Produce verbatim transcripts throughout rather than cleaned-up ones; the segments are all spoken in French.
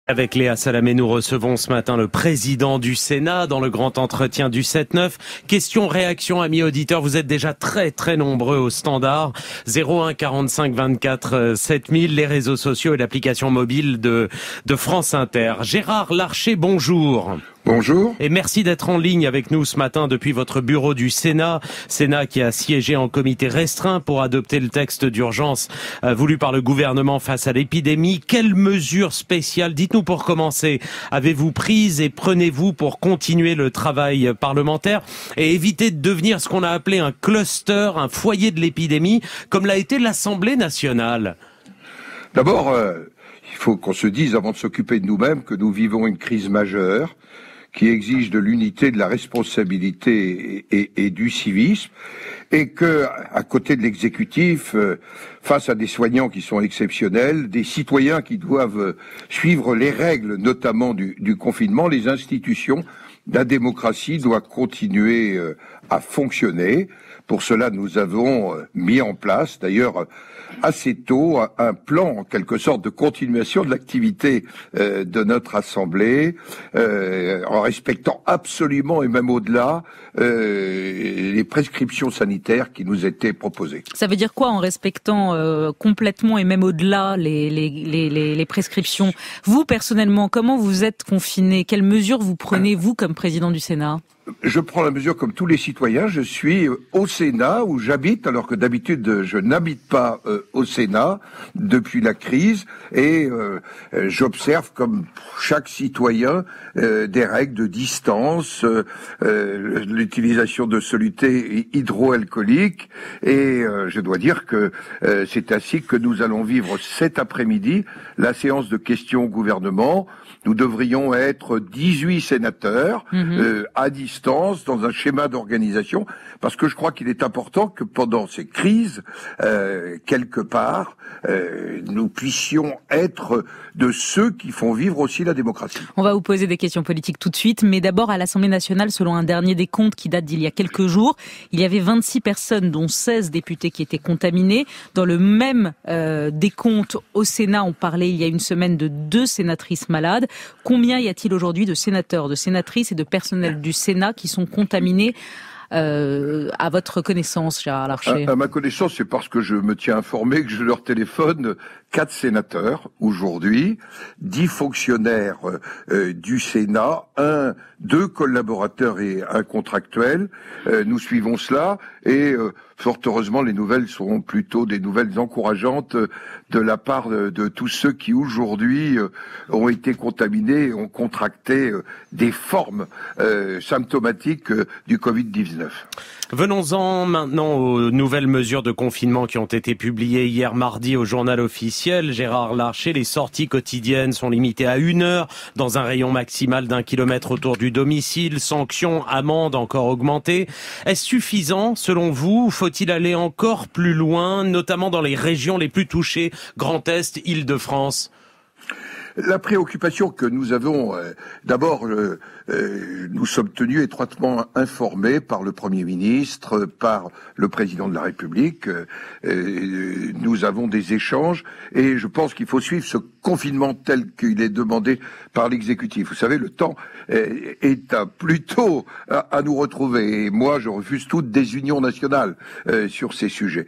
Avec Léa Salamé, nous recevons ce matin le président du Sénat dans le grand entretien du sept neuf. Question, réaction, amis auditeurs, vous êtes déjà très très nombreux au standard. zéro un quarante-cinq vingt-quatre sept mille, les réseaux sociaux et l'application mobile de, de France Inter. Gérard Larcher, bonjour. Bonjour. Et merci d'être en ligne avec nous ce matin depuis votre bureau du Sénat. Sénat qui a siégé en comité restreint pour adopter le texte d'urgence euh, voulu par le gouvernement face à l'épidémie. Quelles mesures spéciales, dites-nous pour commencer, avez-vous prises et prenez-vous pour continuer le travail parlementaire et éviter de devenir ce qu'on a appelé un cluster, un foyer de l'épidémie, comme l'a été l'Assemblée nationale? D'abord, euh, il faut qu'on se dise, avant de s'occuper de nous-mêmes, que nous vivons une crise majeure qui exige de l'unité, de la responsabilité et, et, et du civisme, et que, à côté de l'exécutif, euh, face à des soignants qui sont exceptionnels, des citoyens qui doivent suivre les règles, notamment du, du confinement, les institutions, la démocratie doit continuer euh, à fonctionner. Pour cela, nous avons euh, mis en place, d'ailleurs, assez tôt, un, un plan, en quelque sorte, de continuation de l'activité euh, de notre Assemblée, euh, en respectant absolument, et même au-delà, euh, les prescriptions sanitaires qui nous étaient proposées. Ça veut dire quoi, en respectant euh, complètement et même au-delà les, les, les, les, les prescriptions? Vous, personnellement, comment vous êtes confiné? Quelles mesures vous prenez, vous, comme président du Sénat? Je prends la mesure comme tous les citoyens. Je suis au Sénat où j'habite, alors que d'habitude je n'habite pas euh, au Sénat depuis la crise, et euh, j'observe comme chaque citoyen euh, des règles de distance, euh, euh, l'utilisation de solutés hydroalcooliques, et euh, je dois dire que euh, c'est ainsi que nous allons vivre cet après-midi la séance de questions au gouvernement. Nous devrions être dix-huit sénateurs mmh. euh, à distance, dans un schéma d'organisation, parce que je crois qu'il est important que pendant ces crises, euh, quelque part, euh, nous puissions être de ceux qui font vivre aussi la démocratie. On va vous poser des questions politiques tout de suite, mais d'abord à l'Assemblée nationale, selon un dernier décompte qui date d'il y a quelques jours, il y avait vingt-six personnes, dont seize députés qui étaient contaminés. Dans le même euh, décompte au Sénat, on parlait il y a une semaine de deux sénatrices malades. Combien y a-t-il aujourd'hui de sénateurs, de sénatrices et de personnel du Sénat qui sont contaminés euh, à votre connaissance, Gérard Larcher? À, à ma connaissance, c'est parce que je me tiens informé que je leur téléphone quatre sénateurs aujourd'hui, dix fonctionnaires euh, du Sénat, un, deux collaborateurs et un contractuel. Euh, nous suivons cela et euh, fort heureusement, les nouvelles seront plutôt des nouvelles encourageantes de la part de, de tous ceux qui aujourd'hui euh, ont été contaminés et ont contracté euh, des formes euh, symptomatiques euh, du covid dix-neuf. Venons-en maintenant aux nouvelles mesures de confinement qui ont été publiées hier mardi au journal officiel. Gérard Larcher, les sorties quotidiennes sont limitées à une heure dans un rayon maximal d'un kilomètre autour du domicile. Sanctions, amendes encore augmentées. Est-ce suffisant selon vous ou faut-il aller encore plus loin, notamment dans les régions les plus touchées, Grand Est, Île-de-France? La préoccupation que nous avons, euh, d'abord, euh, euh, nous sommes tenus étroitement informés par le Premier ministre, par le Président de la République. Euh, euh, nous avons des échanges et je pense qu'il faut suivre ce confinement tel qu'il est demandé par l'exécutif. Vous savez, le temps est, est à, plutôt à, à nous retrouver. Et moi, je refuse toute désunion nationale euh, sur ces sujets.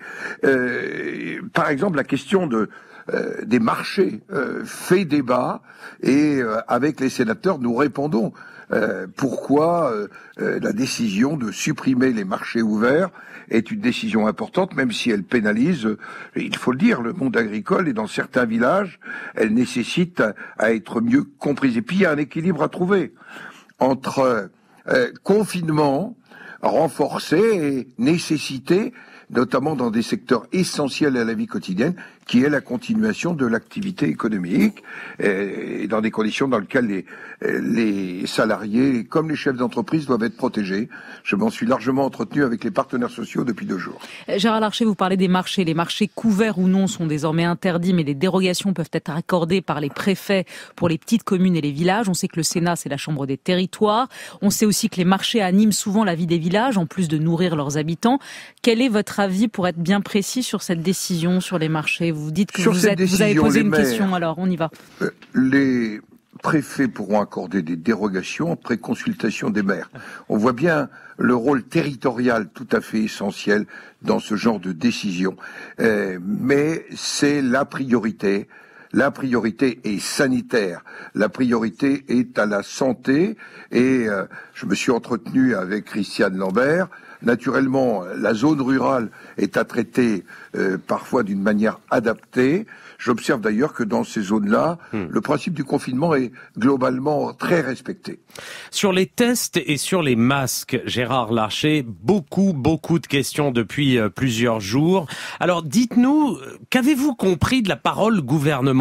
Euh, par exemple, la question de Euh, des marchés euh, fait débat et euh, avec les sénateurs nous répondons euh, pourquoi euh, euh, la décision de supprimer les marchés ouverts est une décision importante, même si elle pénalise, euh, il faut le dire, le monde agricole, et dans certains villages elle nécessite à, à être mieux comprise. Et puis il y a un équilibre à trouver entre euh, confinement renforcé et nécessité, notamment dans des secteurs essentiels à la vie quotidienne, qui est la continuation de l'activité économique, et dans des conditions dans lesquelles les, les salariés, comme les chefs d'entreprise, doivent être protégés. Je m'en suis largement entretenu avec les partenaires sociaux depuis deux jours. Gérard Larcher, vous parlez des marchés. Les marchés couverts ou non sont désormais interdits, mais des dérogations peuvent être accordées par les préfets pour les petites communes et les villages. On sait que le Sénat, c'est la chambre des territoires. On sait aussi que les marchés animent souvent la vie des villages, en plus de nourrir leurs habitants. Quel est votre avis, pour être bien précis, sur cette décision sur les marchés? Vous dites que vous, êtes, vous avez posé une maires, question, alors on y va. Euh, les préfets pourront accorder des dérogations après consultation des maires. On voit bien le rôle territorial tout à fait essentiel dans ce genre de décision. Euh, mais c'est la priorité. La priorité est sanitaire. La priorité est à la santé. Et euh, je me suis entretenu avec Christiane Lambert. Naturellement, la zone rurale est à traiter euh, parfois d'une manière adaptée. J'observe d'ailleurs que dans ces zones-là, hmm. le principe du confinement est globalement très respecté. Sur les tests et sur les masques, Gérard Larcher, beaucoup, beaucoup de questions depuis euh, plusieurs jours. Alors dites-nous, qu'avez-vous compris de la parole gouvernementale ?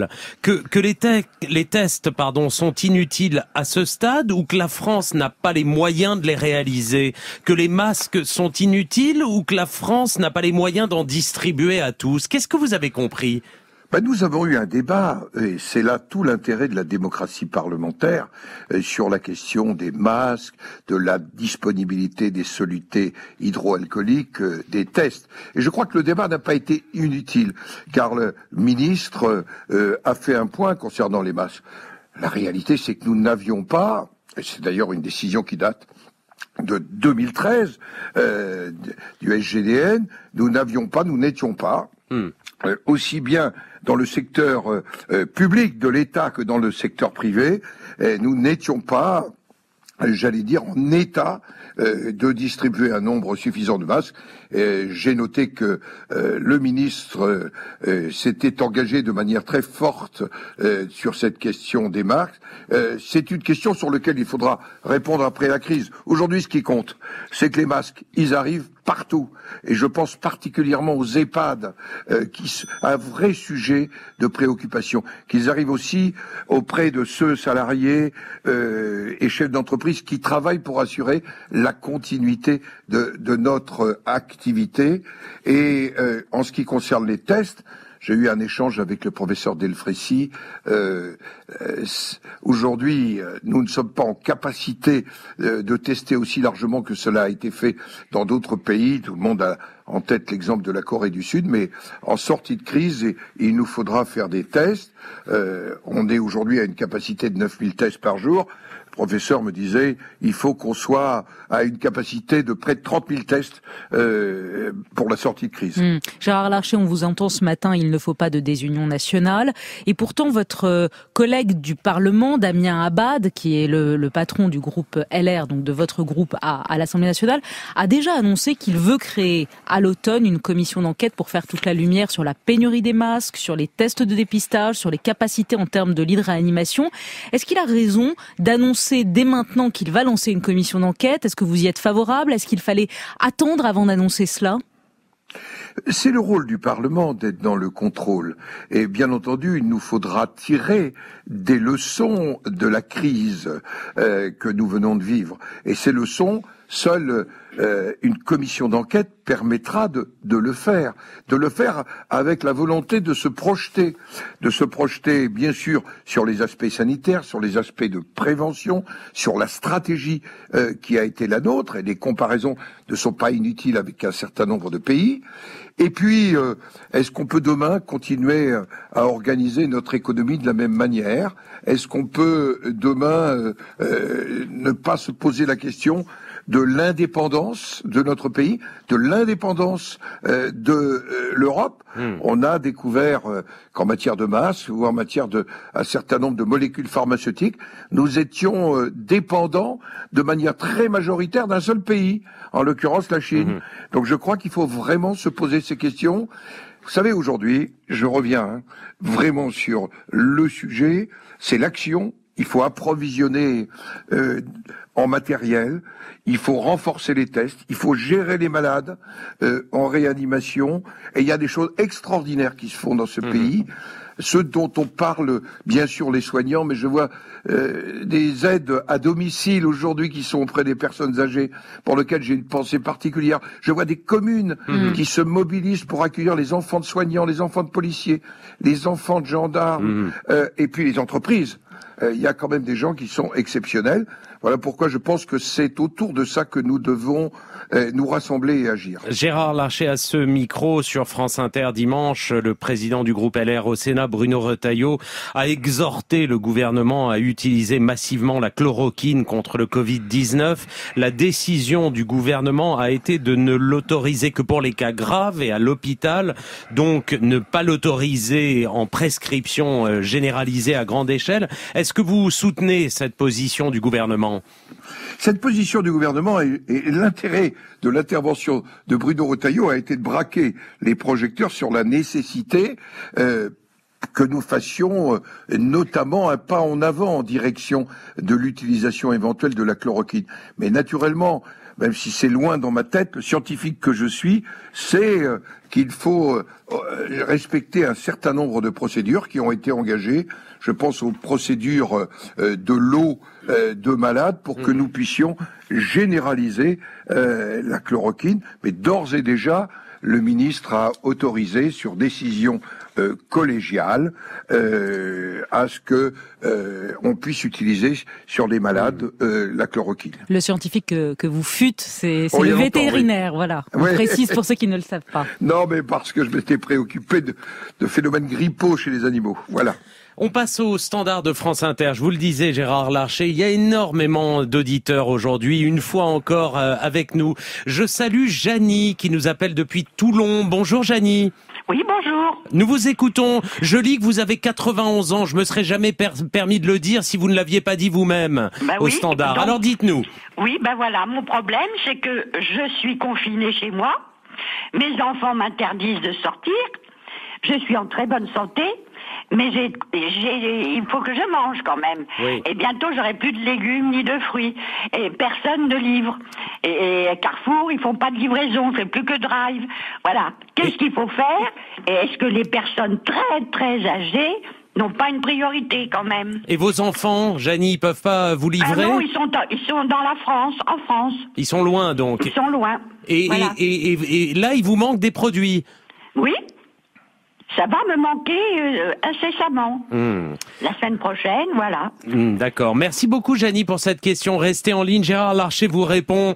Que, que les, te- les tests pardon, sont inutiles à ce stade ou que la France n'a pas les moyens de les réaliser ? Que les masques sont inutiles ou que la France n'a pas les moyens d'en distribuer à tous ? Qu'est-ce que vous avez compris ? Ben, nous avons eu un débat, et c'est là tout l'intérêt de la démocratie parlementaire, euh, sur la question des masques, de la disponibilité des solutés hydroalcooliques, euh, des tests. Et je crois que le débat n'a pas été inutile, car le ministre euh, a fait un point concernant les masques. La réalité, c'est que nous n'avions pas, et c'est d'ailleurs une décision qui date de deux mille treize, euh, du S G D N, nous n'avions pas, nous n'étions pas, mmh. euh, aussi bien dans le secteur euh, public de l'État que dans le secteur privé, et nous n'étions pas, j'allais dire, en état euh, de distribuer un nombre suffisant de masques. Et j'ai noté que euh, le ministre euh, s'était engagé de manière très forte euh, sur cette question des masques. Euh, c'est une question sur laquelle il faudra répondre après la crise. Aujourd'hui, ce qui compte, c'est que les masques, ils arrivent partout. Et je pense particulièrement aux EHPAD, euh, qui sont un vrai sujet de préoccupation. Qu'ils arrivent aussi auprès de ceux salariés euh, et chefs d'entreprise qui travaillent pour assurer la continuité de, de notre activité. Et euh, en ce qui concerne les tests, j'ai eu un échange avec le professeur Delfrécy. Euh, euh, aujourd'hui, nous ne sommes pas en capacité euh, de tester aussi largement que cela a été fait dans d'autres pays. Tout le monde a en tête l'exemple de la Corée du Sud, mais en sortie de crise, et, il nous faudra faire des tests. Euh, on est aujourd'hui à une capacité de neuf mille tests par jour. Le professeur me disait, il faut qu'on soit à une capacité de près de trente mille tests euh, pour la sortie de crise. Mmh. Gérard Larcher, on vous entend ce matin, il ne faut pas de désunion nationale. Et pourtant, votre collègue du Parlement, Damien Abad, qui est le, le patron du groupe L R, donc de votre groupe à, à l'Assemblée nationale, a déjà annoncé qu'il veut créer à l'automne une commission d'enquête pour faire toute la lumière sur la pénurie des masques, sur les tests de dépistage, sur les capacités en termes de lits de réanimation. Est-ce qu'il a raison d'annoncer dès maintenant qu'il va lancer une commission d'enquête? Est-ce que vous y êtes favorable? Est-ce qu'il fallait attendre avant d'annoncer cela? C'est le rôle du Parlement d'être dans le contrôle. Et bien entendu, il nous faudra tirer des leçons de la crise euh, que nous venons de vivre. Et ces leçons, seule euh, une commission d'enquête permettra de, de le faire. De le faire avec la volonté de se projeter. De se projeter, bien sûr, sur les aspects sanitaires, sur les aspects de prévention, sur la stratégie euh, qui a été la nôtre. Et les comparaisons ne sont pas inutiles avec un certain nombre de pays. Et puis, euh, est-ce qu'on peut demain continuer à organiser notre économie de la même manière? Est-ce qu'on peut demain euh, euh, ne pas se poser la question de l'indépendance de notre pays, de l'indépendance euh, de euh, l'Europe? Mmh. On a découvert euh, qu'en matière de masse ou en matière de un certain nombre de molécules pharmaceutiques, nous étions euh, dépendants de manière très majoritaire d'un seul pays, en l'occurrence la Chine. Mmh. Donc je crois qu'il faut vraiment se poser ces questions. Vous savez, aujourd'hui, je reviens hein, vraiment sur le sujet, c'est l'action. Il faut approvisionner euh, en matériel, il faut renforcer les tests, il faut gérer les malades euh, en réanimation. Et il y a des choses extraordinaires qui se font dans ce mmh. pays. Ceux dont on parle, bien sûr, les soignants, mais je vois euh, des aides à domicile aujourd'hui qui sont auprès des personnes âgées, pour lesquelles j'ai une pensée particulière. Je vois des communes mmh. qui se mobilisent pour accueillir les enfants de soignants, les enfants de policiers, les enfants de gendarmes, mmh. euh, et puis les entreprises. Il y a quand même des gens qui sont exceptionnels. Voilà pourquoi je pense que c'est autour de ça que nous devons euh, nous rassembler et agir. Gérard Larcher à ce micro sur France Inter dimanche, le président du groupe L R au Sénat, Bruno Retailleau, a exhorté le gouvernement à utiliser massivement la chloroquine contre le covid dix-neuf. La décision du gouvernement a été de ne l'autoriser que pour les cas graves et à l'hôpital, donc ne pas l'autoriser en prescription généralisée à grande échelle. Est-ce que vous soutenez cette position du gouvernement ? Cette position du gouvernement et, et l'intérêt de l'intervention de Bruno Retailleau a été de braquer les projecteurs sur la nécessité euh, que nous fassions euh, notamment un pas en avant en direction de l'utilisation éventuelle de la chloroquine. Mais naturellement, même si c'est loin dans ma tête, le scientifique que je suis, c'est euh, qu'il faut euh, respecter un certain nombre de procédures qui ont été engagées. Je pense aux procédures euh, de l'eau euh, de malades pour que nous puissions généraliser euh, la chloroquine. Mais d'ores et déjà, le ministre a autorisé, sur décision euh, collégiale, euh, à ce que euh, on puisse utiliser sur les malades euh, la chloroquine. Le scientifique que, que vous fûtes, c'est Oh, le il y a vétérinaire, longtemps, oui. voilà. On Oui. précise pour ceux qui ne le savent pas. Non, mais parce que je m'étais préoccupé de, de phénomènes grippaux chez les animaux. Voilà. On passe au standard de France Inter. Je vous le disais, Gérard Larcher, il y a énormément d'auditeurs aujourd'hui, une fois encore euh, avec nous. Je salue Janie qui nous appelle depuis Toulon. Bonjour Janie. Oui, bonjour. Nous vous écoutons. Je lis que vous avez quatre-vingt-onze ans. Je me serais jamais per- permis de le dire si vous ne l'aviez pas dit vous-même Bah au oui, standard. donc- Alors dites-nous. Oui, ben voilà, mon problème, c'est que je suis confinée chez moi, mes enfants m'interdisent de sortir, je suis en très bonne santé, mais j'ai, j'ai, il faut que je mange quand même. Oui. Et bientôt, j'aurai plus de légumes ni de fruits. Et personne ne livre. Et, et Carrefour, ils font pas de livraison, c'est plus que drive. Voilà. Qu'est-ce Et- qu'il faut faire? Et est-ce que les personnes très, très âgées n'ont pas une priorité quand même? Et vos enfants, Janie, ils peuvent pas vous Ah livrer? non, ils sont, dans- ils sont dans la France, en France. Ils sont loin donc. Ils sont loin. Et, Voilà. et, et, et- et là, il vous manque des produits. Oui, ça va me manquer euh, incessamment. Hmm. La semaine prochaine, voilà. Hmm, d'accord. Merci beaucoup, Janie, pour cette question. Restez en ligne. Gérard Larcher vous répond.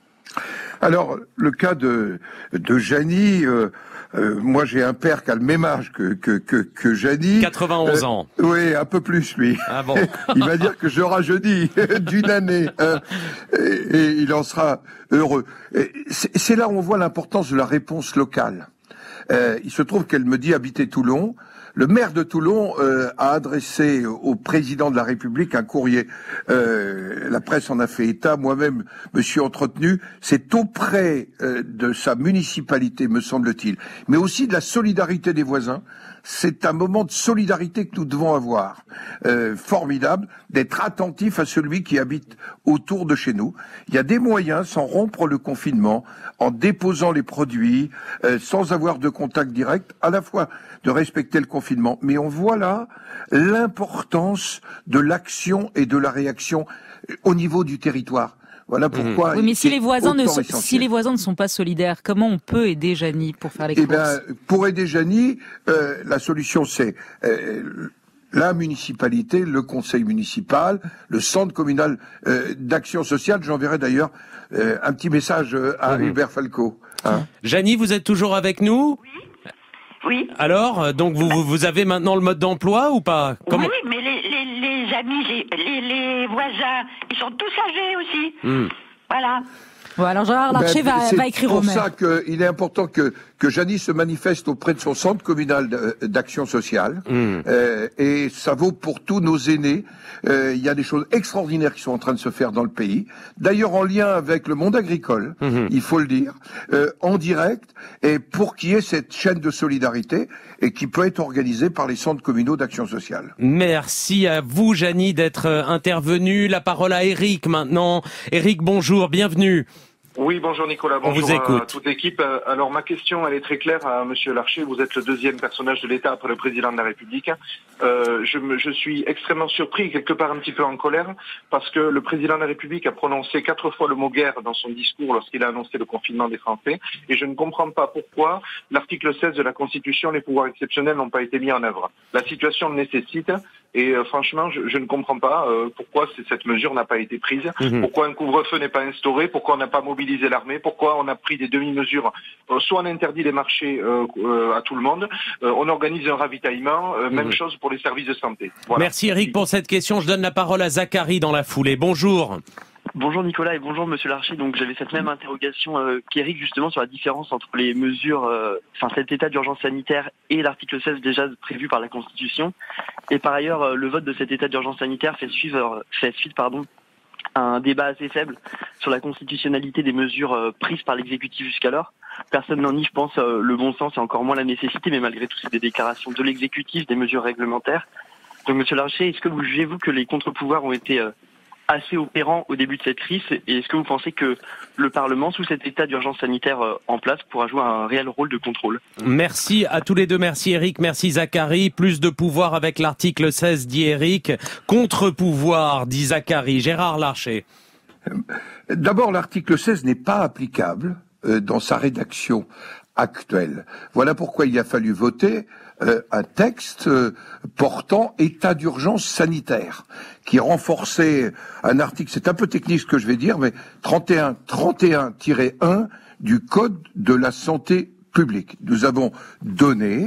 Alors, le cas de, de Janie, euh, euh, moi j'ai un père qui a le même âge que, que, que, que Janie. quatre-vingt-onze Euh, ans. Oui, un peu plus lui. Ah bon. Il va dire que je rajeunis d'une année. hein, et, et il en sera heureux. Et C'est c'est là où on voit l'importance de la réponse locale. Euh, il se trouve qu'elle me dit habiter Toulon. Le maire de Toulon euh, a adressé au président de la République un courrier. Euh, la presse en a fait état. Moi-même me suis entretenu. C'est auprès euh, de sa municipalité, me semble-t-il, mais aussi de la solidarité des voisins. C'est un moment de solidarité que nous devons avoir. Euh, formidable d'être attentif à celui qui habite autour de chez nous. Il y a des moyens, sans rompre le confinement, en déposant les produits, euh, sans avoir de contact direct, à la fois de respecter le confinement. Mais on voit là l'importance de l'action et de la réaction au niveau du territoire. Voilà pourquoi. Oui, mais si c'est les voisins ne autant sont, essentiel. si les voisins ne sont pas solidaires, comment on peut aider Janie pour faire les Eh courses? bien, pour aider Janie, euh, la solution c'est euh, la municipalité, le conseil municipal, le centre communal euh, d'action sociale. J'enverrai d'ailleurs euh, un petit message euh, à Mhm. Hubert Falco. Hein. Janie, vous êtes toujours avec nous? Oui. Alors, euh, donc vous, vous vous avez maintenant le mode d'emploi ou pas? Comment- Oui, mais les, les, les amis, les, les, les voisins, ils sont tous âgés aussi. Hmm. Voilà. Bon, alors Gérard Larcher Ben, va, c'est va écrire au pour maire. ça qu'il est important que, que Janie se manifeste auprès de son centre communal de- d'action sociale. Hmm. Euh, et ça vaut pour tous nos aînés. Euh, Il y a des choses extraordinaires qui sont en train de se faire dans le pays. D'ailleurs, en lien avec le monde agricole, Mhm. il faut le dire, euh, en direct, et pour qu'il y ait cette chaîne de solidarité et qui peut être organisée par les centres communaux d'action sociale. Merci à vous, Janie, d'être euh, intervenue. La parole à Eric maintenant. Eric, bonjour, bienvenue. Oui, bonjour Nicolas, On bonjour vous écoute. à toute l'équipe. Euh, Alors ma question, elle est très claire à Monsieur Larcher. Vous êtes le deuxième personnage de l'État après le président de la République. Euh, je, me, je suis extrêmement surpris, quelque part un petit peu en colère, parce que le président de la République a prononcé quatre fois le mot guerre dans son discours lorsqu'il a annoncé le confinement des Français. Et je ne comprends pas pourquoi l'article seize de la Constitution, les pouvoirs exceptionnels n'ont pas été mis en œuvre. La situation le nécessite. Et euh, franchement, je, je ne comprends pas euh, pourquoi cette mesure n'a pas été prise, mmh. pourquoi un couvre-feu n'est pas instauré, pourquoi on n'a pas mobilisé l'armée, pourquoi on a pris des demi-mesures. Euh, soit on interdit les marchés euh, euh, à tout le monde, euh, on organise un ravitaillement, euh, mmh. même chose pour les services de santé. Voilà. Merci Eric pour cette question. Je donne la parole à Zachary dans la foulée. Bonjour. Bonjour Nicolas et bonjour Monsieur Larcher. Donc j'avais cette même interrogation euh, qu'Éric justement sur la différence entre les mesures, euh, enfin cet état d'urgence sanitaire et l'article seize déjà prévu par la Constitution. Et par ailleurs, euh, le vote de cet état d'urgence sanitaire fait suivre, fait suite pardon, à un débat assez faible sur la constitutionnalité des mesures euh, prises par l'exécutif jusqu'alors. Personne n'en nie, je pense, euh, le bon sens et encore moins la nécessité, mais malgré tout c'est des déclarations de l'exécutif, des mesures réglementaires. Donc Monsieur Larcher, est-ce que vous jugez-vous que les contre-pouvoirs ont été euh, assez opérant au début de cette crise, et est-ce que vous pensez que le Parlement, sous cet état d'urgence sanitaire en place, pourra jouer un réel rôle de contrôle? Merci à tous les deux, merci Eric, merci Zachary. Plus de pouvoir avec l'article seize, dit Eric. Contre-pouvoir, dit Zachary. Gérard Larcher. D'abord, l'article seize n'est pas applicable euh, dans sa rédaction actuelle. Voilà pourquoi il a fallu voter euh, un texte euh, portant état d'urgence sanitaire, qui renforçait un article, c'est un peu technique ce que je vais dire, mais trente et un tiret un du Code de la santé publique. Nous avons donné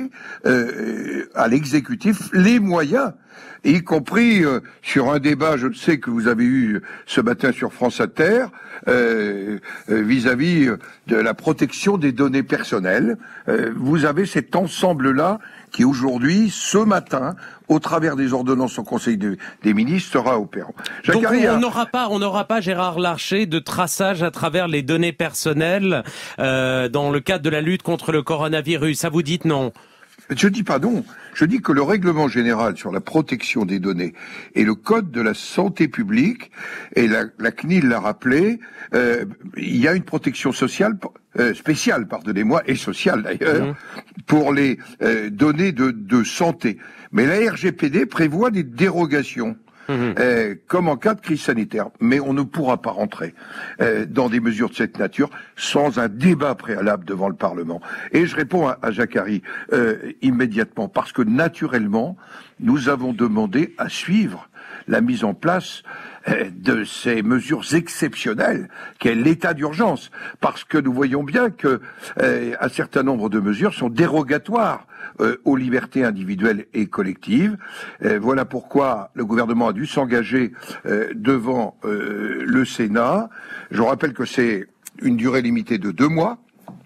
euh, à l'exécutif les moyens, y compris euh, sur un débat, je sais que vous avez eu ce matin sur France Inter, euh, euh, vis-à-vis de la protection des données personnelles. Euh, vous avez cet ensemble-là qui aujourd'hui, ce matin, au travers des ordonnances au Conseil de, des ministres, sera opérant. Donc on n'aura pas, on n'aura pas, Gérard Larcher, de traçage à travers les données personnelles euh, dans le cadre de la lutte contre le coronavirus. Ça vous dites non? Je dis pas non. Je dis que le règlement général sur la protection des données et le code de la santé publique, et la, la C N I L l'a rappelé, euh, il y a une protection sociale euh, spéciale, pardonnez-moi, et sociale d'ailleurs, mmh. pour les euh, données de, de santé. Mais la R G P D prévoit des dérogations. Mmh. Euh, comme en cas de crise sanitaire. Mais on ne pourra pas rentrer euh, dans des mesures de cette nature sans un débat préalable devant le Parlement. Et je réponds à, à Zachary euh, immédiatement, parce que naturellement, nous avons demandé à suivre la mise en place euh, de ces mesures exceptionnelles, qu'est l'état d'urgence, parce que nous voyons bien que euh, un certain nombre de mesures sont dérogatoires Euh, aux libertés individuelles et collectives. Euh, voilà pourquoi le gouvernement a dû s'engager euh, devant euh, le Sénat. Je rappelle que c'est une durée limitée de deux mois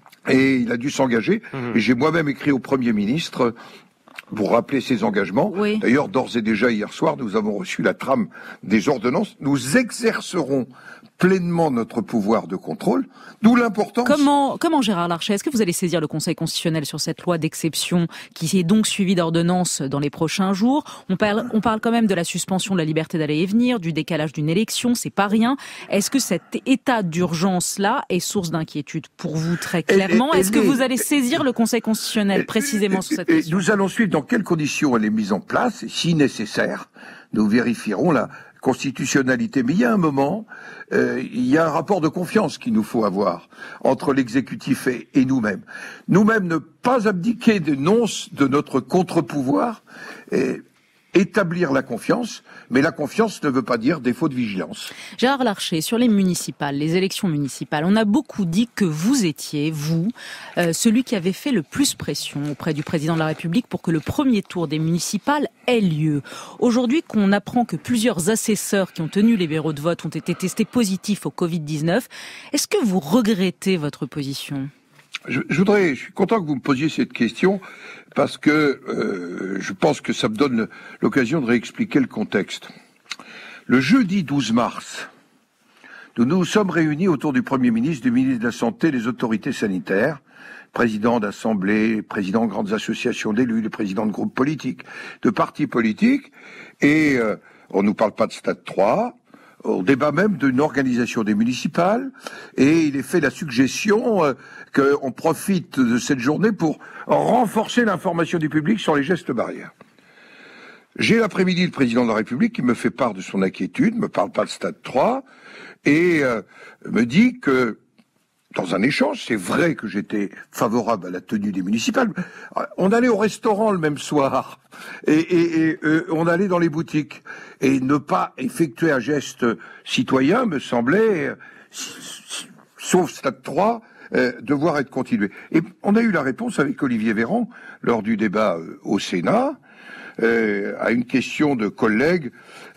et il a dû s'engager. Mmh. Et j'ai moi-même écrit au Premier ministre pour rappeler ses engagements. Oui. D'ailleurs, d'ores et déjà, hier soir, nous avons reçu la trame des ordonnances. Nous exercerons pleinement notre pouvoir de contrôle, d'où l'importance... Comment, comment Gérard Larcher, est-ce que vous allez saisir le Conseil constitutionnel sur cette loi d'exception qui est donc suivie d'ordonnances dans les prochains jours? On parle, on parle quand même de la suspension de la liberté d'aller et venir, du décalage d'une élection, c'est pas rien. Est-ce que cet état d'urgence-là est source d'inquiétude pour vous très clairement? Et, et, est-ce que les, vous allez saisir le Conseil constitutionnel et, précisément et, sur cette et, question? Nous allons suivre dans quelles conditions elle est mise en place, et si nécessaire, nous vérifierons la constitutionnalité. Mais il y a un moment, euh, il y a un rapport de confiance qu'il nous faut avoir entre l'exécutif et, et nous-mêmes. Nous-mêmes ne pas abdiquer des nonces de notre contre-pouvoir et établir la confiance, mais la confiance ne veut pas dire défaut de vigilance. Gérard Larcher, sur les municipales, les élections municipales, on a beaucoup dit que vous étiez, vous, euh, celui qui avait fait le plus pression auprès du président de la République pour que le premier tour des municipales ait lieu. Aujourd'hui, qu'on apprend que plusieurs assesseurs qui ont tenu les bureaux de vote ont été testés positifs au covid dix-neuf, est-ce que vous regrettez votre position ? Je, je voudrais, je suis content que vous me posiez cette question parce que euh, je pense que ça me donne l'occasion de réexpliquer le contexte. Le jeudi douze mars, nous nous sommes réunis autour du Premier ministre, du ministre de la Santé, des autorités sanitaires, président d'assemblée, président de grandes associations d'élus, les présidents de groupes politiques, de partis politiques, et euh, on nous parle pas de stade trois. On débat même d'une organisation des municipales, et il est fait la suggestion euh, qu'on profite de cette journée pour renforcer l'information du public sur les gestes barrières. J'ai l'après-midi le président de la République qui me fait part de son inquiétude, me parle pas de stade trois, et euh, me dit que dans un échange, c'est vrai que j'étais favorable à la tenue des municipales. On allait au restaurant le même soir et, et, et euh, on allait dans les boutiques. Et ne pas effectuer un geste citoyen me semblait, euh, sauf stade trois, euh, devoir être continué. Et on a eu la réponse avec Olivier Véran lors du débat euh, au Sénat. Euh, à une question de collègues,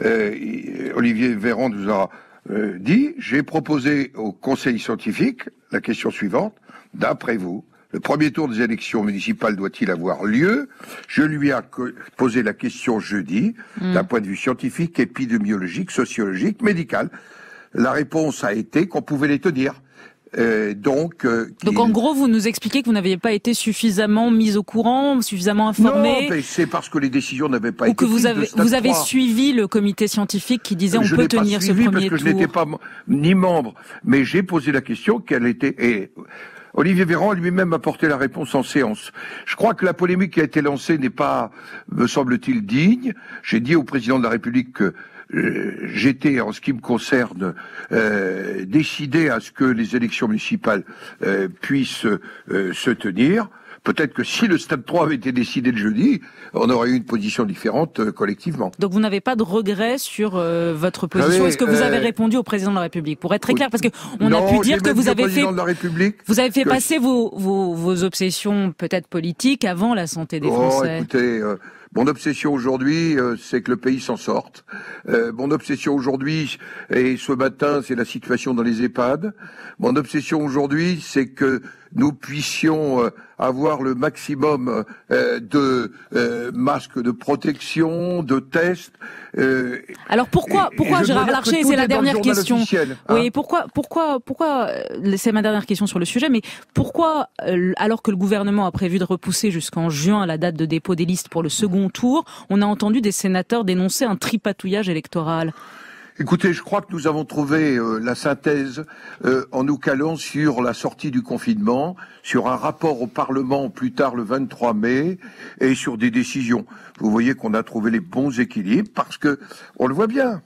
euh, Olivier Véran nous a euh, dit, j'ai proposé au conseil scientifique la question suivante, d'après vous, le premier tour des élections municipales doit-il avoir lieu? Je lui ai posé la question jeudi, mmh. d'un point de vue scientifique, épidémiologique, sociologique, médical. La réponse a été qu'on pouvait les tenir. Euh, donc, euh, donc en gros, vous nous expliquez que vous n'aviez pas été suffisamment mis au courant, suffisamment informé. Non, mais c'est parce que les décisions n'avaient pas ou été que vous prises avez, de stade vous avez trois. suivi le comité scientifique qui disait on je peut tenir pas ce premier parce que tour. Je n'étais pas ni membre, mais j'ai posé la question quelle était. Et Olivier Véran lui-même a porté la réponse en séance. Je crois que la polémique qui a été lancée n'est pas, me semble-t-il, digne. J'ai dit au président de la République que Euh, j'étais, en ce qui me concerne, euh, décidé à ce que les élections municipales euh, puissent euh, se tenir. Peut-être que si le stade trois avait été décidé le jeudi, on aurait eu une position différente euh, collectivement. Donc vous n'avez pas de regret sur euh, votre position. Est-ce que vous euh, avez répondu au président de la République? Pour être très clair, parce que on non, a pu dire que vous avez fait, de la République, vous avez fait que... passer vos, vos, vos obsessions peut-être politiques avant la santé des oh, Français. Écoutez, euh, mon obsession aujourd'hui, euh, c'est que le pays s'en sorte. Euh, mon obsession aujourd'hui, et ce matin, c'est la situation dans les EHPAD. Mon obsession aujourd'hui, c'est que nous puissions euh, avoir le maximum euh, de euh, masques de protection, de tests. Euh, Alors pourquoi, et, pourquoi et Gérard Larcher, c'est la dernière question. Hein. Oui, pourquoi, pourquoi, pourquoi, c'est ma dernière question sur le sujet, mais pourquoi, euh, alors que le gouvernement a prévu de repousser jusqu'en juin la date de dépôt des listes pour le second tour, on a entendu des sénateurs dénoncer un tripatouillage électoral? Écoutez, je crois que nous avons trouvé euh, la synthèse euh, en nous calant sur la sortie du confinement, sur un rapport au Parlement plus tard le vingt-trois mai et sur des décisions. Vous voyez qu'on a trouvé les bons équilibres parce que, on le voit bien,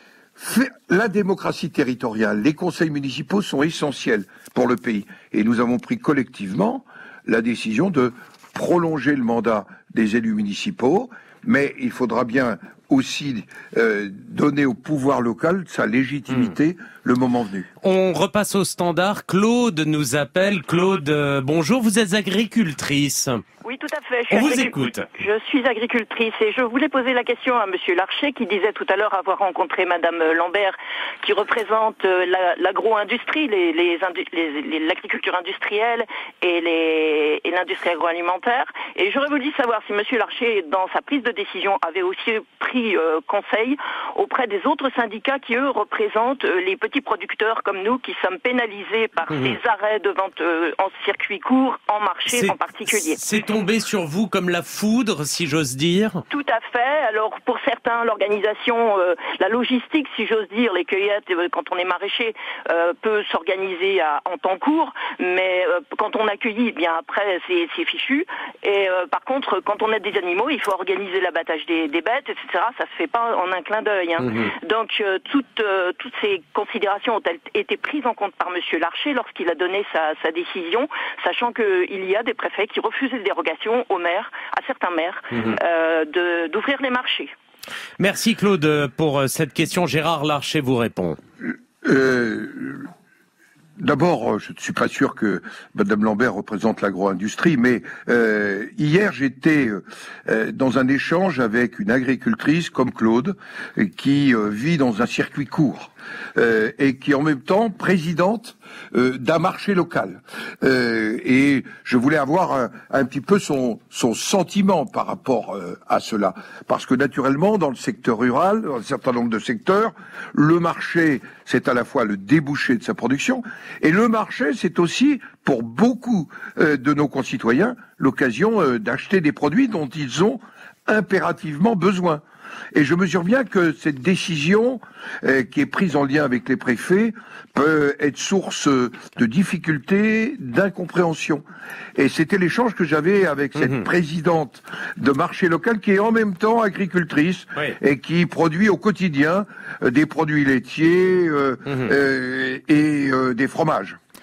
la démocratie territoriale, les conseils municipaux sont essentiels pour le pays. Et nous avons pris collectivement la décision de prolonger le mandat des élus municipaux, mais il faudra bien aussi euh, donner au pouvoir local sa légitimité mmh. le moment venu. On repasse au standard. Claude nous appelle. Claude, euh, bonjour, vous êtes agricultrice. Oui, tout à fait. Je On vous écoute. Je suis agricultrice et je voulais poser la question à Monsieur Larcher qui disait tout à l'heure avoir rencontré Madame Lambert qui représente la, l'agro-industrie, les, les, les, les, l'agriculture industrielle et, les, et l'industrie agroalimentaire. Et j'aurais voulu savoir si Monsieur Larcher, dans sa prise de décision, avait aussi pris euh, conseil auprès des autres syndicats qui, eux, représentent euh, les petits producteurs comme nous qui sommes pénalisés par mmh. ces arrêts de vente euh, en circuit court, en marché c'est, en particulier. C'est tombé sur vous comme la foudre, si j'ose dire? Tout à fait. Alors, pour certains, l'organisation, euh, la logistique, si j'ose dire, les cueillettes, euh, quand on est maraîcher, euh, peut s'organiser à, en temps court, mais euh, quand on accueille, eh bien après, c'est, c'est fichu. Et euh, par contre, quand on a des animaux, il faut organiser l'abattage des, des bêtes, et cetera. Ça se fait pas en un clin d'œil. Hein. Mmh. Donc, euh, toutes, euh, toutes ces considérations ont été prises en compte par Monsieur Larcher lorsqu'il a donné sa, sa décision, sachant qu'il y a des préfets qui refusent les dérogations aux maires, à certains maires, mmh. euh, de, d'ouvrir les marchés. Merci Claude pour cette question. Gérard Larcher vous répond. Euh, D'abord, je ne suis pas sûr que Madame Lambert représente l'agro-industrie, mais euh, hier j'étais euh, dans un échange avec une agricultrice comme Claude, qui euh, vit dans un circuit court euh, et qui est en même temps présidente euh, d'un marché local. Euh, et je voulais avoir un, un petit peu son, son sentiment par rapport euh, à cela, parce que naturellement, dans le secteur rural, dans un certain nombre de secteurs, le marché, c'est à la fois le débouché de sa production, et le marché, c'est aussi, pour beaucoup euh, de nos concitoyens, l'occasion euh, d'acheter des produits dont ils ont impérativement besoin. Et je mesure bien que cette décision, euh, qui est prise en lien avec les préfets, peut être source de difficultés, d'incompréhension. Et c'était l'échange que j'avais avec cette mmh. présidente de marché local qui est en même temps agricultrice oui. et qui produit au quotidien euh, des produits laitiers euh, mmh. euh, et euh, des fromages.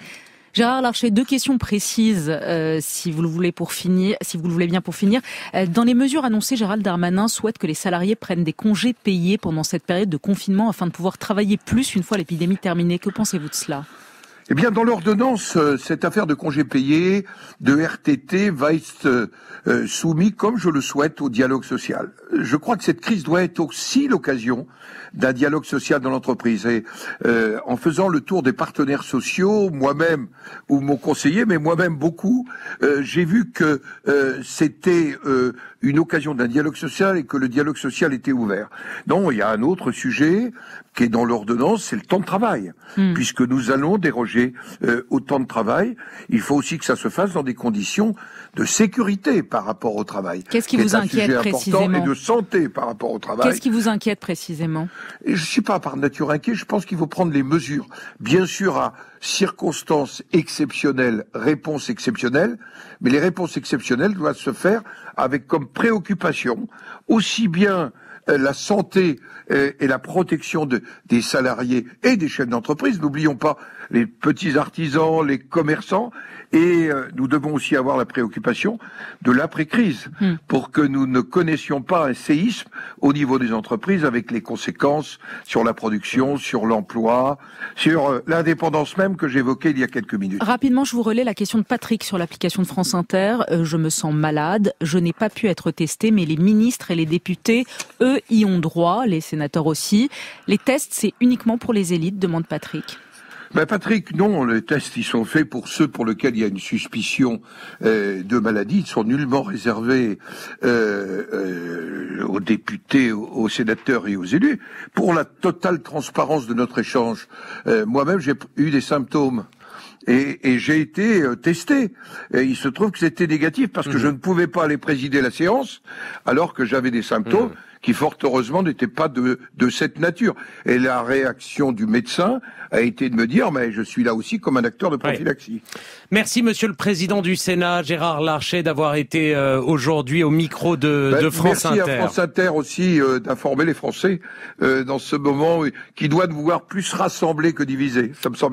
Gérard Larcher, deux questions précises, euh, si vous le voulez pour finir, si vous le voulez bien pour finir. Euh, dans les mesures annoncées, Gérald Darmanin souhaite que les salariés prennent des congés payés pendant cette période de confinement afin de pouvoir travailler plus une fois l'épidémie terminée. Que pensez-vous de cela ? Eh bien, dans l'ordonnance, cette affaire de congés payés, de R T T, va être euh, soumise, comme je le souhaite, au dialogue social. Je crois que cette crise doit être aussi l'occasion d'un dialogue social dans l'entreprise. Et euh, en faisant le tour des partenaires sociaux, moi-même ou mon conseiller, mais moi-même beaucoup, euh, j'ai vu que euh, c'était euh, une occasion d'un dialogue social et que le dialogue social était ouvert. Non, il y a un autre sujet qui est dans l'ordonnance, c'est le temps de travail, mmh. puisque nous allons déroger euh, au temps de travail. Il faut aussi que ça se fasse dans des conditions de sécurité par rapport au travail. Qu'est-ce qui vous inquiète précisément ? Et de santé par rapport au travail. Qu'est-ce qui vous inquiète précisément ? Et je ne suis pas par nature inquiet, je pense qu'il faut prendre les mesures. Bien sûr, à circonstances exceptionnelles, réponses exceptionnelles, mais les réponses exceptionnelles doivent se faire avec comme préoccupation aussi bien la santé et la protection de, des salariés et des chefs d'entreprise. N'oublions pas les petits artisans, les commerçants, et euh, nous devons aussi avoir la préoccupation de l'après-crise mmh. pour que nous ne connaissions pas un séisme au niveau des entreprises avec les conséquences sur la production, sur l'emploi, sur euh, l'indépendance même que j'évoquais il y a quelques minutes. Rapidement, je vous relais la question de Patrick sur l'application de France Inter. Euh, je me sens malade, je n'ai pas pu être testé, mais les ministres et les députés, eux, y ont droit, les sénateurs aussi. Les tests, c'est uniquement pour les élites, demande Patrick. Ben Patrick, non, les tests, ils sont faits pour ceux pour lesquels il y a une suspicion euh, de maladie. Ils sont nullement réservés euh, euh, aux députés, aux, aux sénateurs et aux élus. Pour la totale transparence de notre échange, euh, moi-même, j'ai eu des symptômes. Et, et j'ai été euh, testé. Et il se trouve que c'était négatif parce que mmh. je ne pouvais pas aller présider la séance alors que j'avais des symptômes mmh. qui, fort heureusement, n'étaient pas de, de cette nature. Et la réaction du médecin a été de me dire, mais je suis là aussi comme un acteur de prophylaxie. Ouais. Merci, Monsieur le Président du Sénat, Gérard Larcher, d'avoir été euh, aujourd'hui au micro de, ben, de France merci Inter. Merci à France Inter aussi euh, d'informer les Français euh, dans ce moment qui doit nous voir plus rassemblés que divisés. Ça me semble